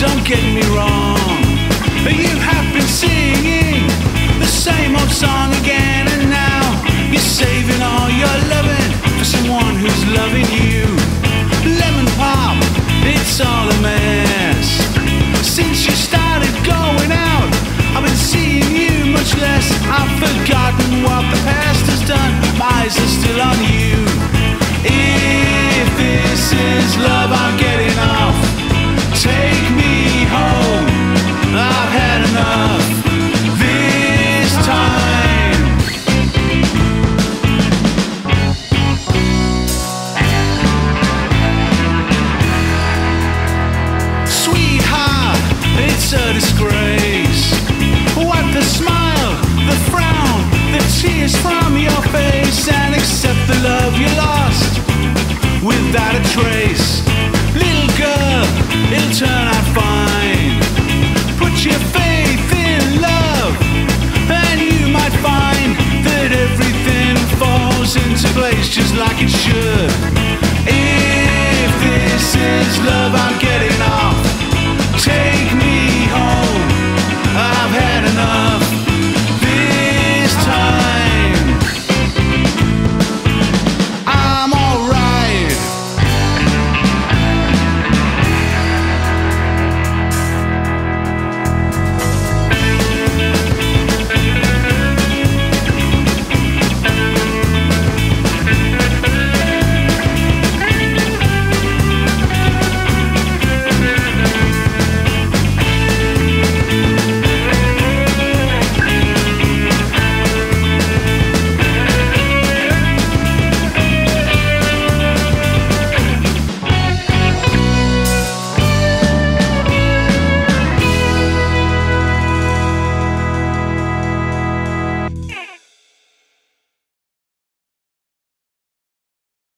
don't get me wrong. You have been singing the same old song again, and now you're saving all your loving for someone who's loving you. Lemon pop, it's all a mess. Since you started going out, I've been seeing you much less. I've forgotten what the past has done. My eyes are still on you. If this is love, I'm getting off. Take me home, I've had enough this time. Sweetheart, it's a disgrace. Wipe the smile, the frown, the tears from your face, and accept the love you lost without a trace. Little girl, it'll turn out fine. Put your faith in love, and you might find that everything falls into place just like it should.